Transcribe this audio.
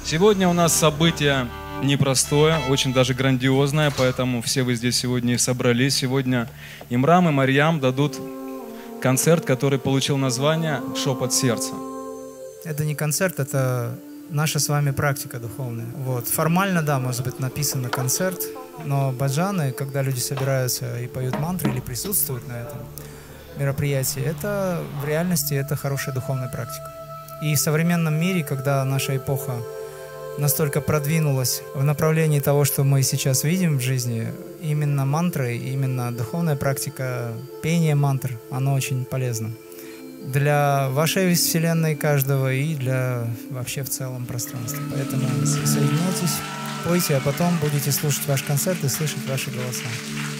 Сегодня у нас событие непростое, очень даже грандиозное, поэтому все вы здесь сегодня и собрались. Сегодня Имрам и Марьям дадут концерт, который получил название «Шепот сердца». Это не концерт, это наша с вами практика духовная. Вот. Формально, да, может быть написано концерт, но баджаны, когда люди собираются и поют мантры или присутствуют на этом мероприятии, это в реальности это хорошая духовная практика. И в современном мире, когда наша эпоха настолько продвинулась в направлении того, что мы сейчас видим в жизни, именно мантры, именно духовная практика, пение мантр, оно очень полезно для вашей вселенной каждого и для вообще в целом пространства. Поэтому соединяйтесь, пойте, а потом будете слушать ваш концерт и слышать ваши голоса.